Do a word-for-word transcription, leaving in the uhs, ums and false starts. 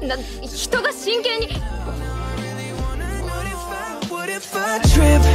な、人が真剣に。 What if I trip?